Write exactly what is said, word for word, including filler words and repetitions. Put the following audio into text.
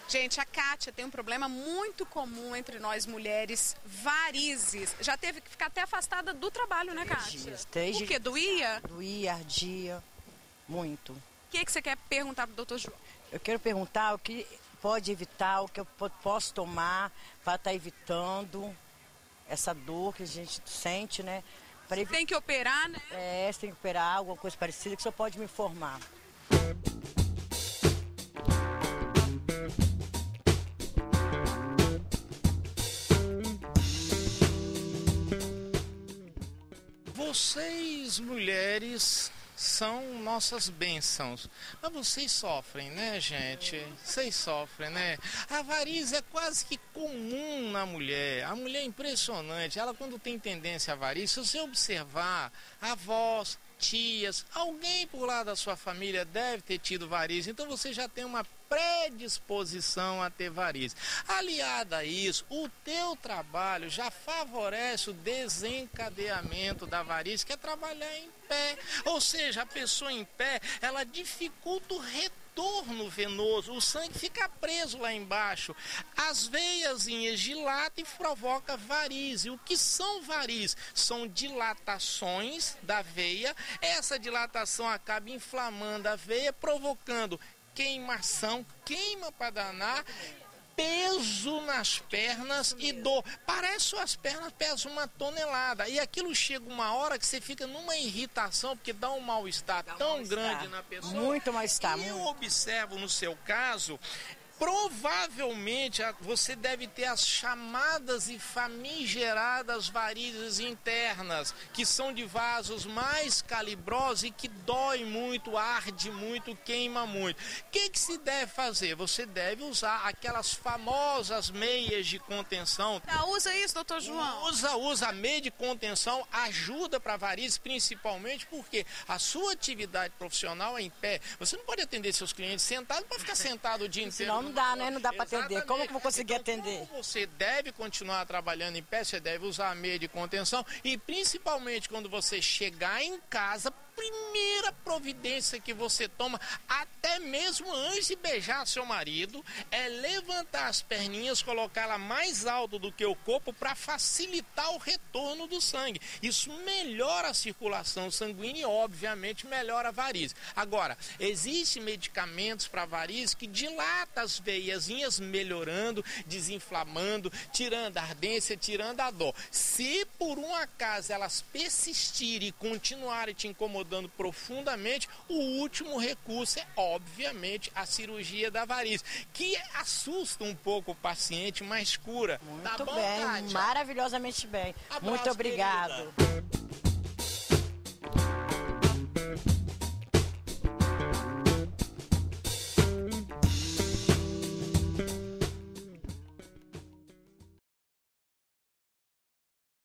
Gente, a Kátia tem um problema muito comum entre nós mulheres, varizes. Já teve que ficar até afastada do trabalho, né, Kátia? Dias, três Por quê? Doía? Doía, ardia, muito. O que, que você quer perguntar pro doutor João? Eu quero perguntar o que pode evitar, o que eu posso tomar para estar evitando essa dor que a gente sente, né? Evi... Tem que operar, né? É, você tem que operar, alguma coisa parecida, que só pode me informar. Vocês, mulheres, são nossas bênçãos. Mas vocês sofrem, né, gente? Vocês sofrem, né? A varize é quase que comum na mulher. A mulher é impressionante. Ela, quando tem tendência à varize, se você observar, avós, tias, alguém por lá da sua família deve ter tido varize. Então você já tem uma predisposição a ter varize. Aliada a isso, o teu trabalho já favorece o desencadeamento da varize, que é trabalhar em pé. Ou seja, a pessoa em pé, ela dificulta o retorno venoso, o sangue fica preso lá embaixo, as veiazinhas dilatam e provoca varize. O que são varizes? São dilatações da veia. Essa dilatação acaba inflamando a veia, provocando queimação, queima para danar, peso nas pernas e dor. Parece que suas pernas pesam uma tonelada. E aquilo chega uma hora que você fica numa irritação, porque dá um mal-estar tão mal grande na pessoa. Muito mal-estar. E eu observo no seu caso, provavelmente você deve ter as chamadas e famigeradas varizes internas, que são de vasos mais calibrosos e que dói muito, arde muito, queima muito. O que, que se deve fazer? Você deve usar aquelas famosas meias de contenção. Ah, usa isso, doutor João? Usa, usa a meia de contenção, ajuda para varizes, principalmente porque a sua atividade profissional é em pé. Você não pode atender seus clientes sentados para ficar sentado o dia inteiro. Não dá, né? Não dá para atender. Como que eu vou conseguir então, atender? Como você deve continuar trabalhando em pé, você deve usar a meia de contenção e principalmente quando você chegar em casa, primeira providência que você toma, até mesmo antes de beijar seu marido, é levantar as perninhas, colocá-la mais alto do que o corpo para facilitar o retorno do sangue. Isso melhora a circulação sanguínea e, obviamente, melhora a varize. Agora, existem medicamentos para varize que dilatam as veiazinhas, melhorando, desinflamando, tirando a ardência, tirando a dor. Se por um acaso elas persistirem e continuarem te incomodando profundamente, o último recurso é, obviamente, a cirurgia da varize, que assusta um pouco o paciente, mas cura. Muito tá bom, bem, Kátia? maravilhosamente bem. Abraço, Muito obrigado. Querida.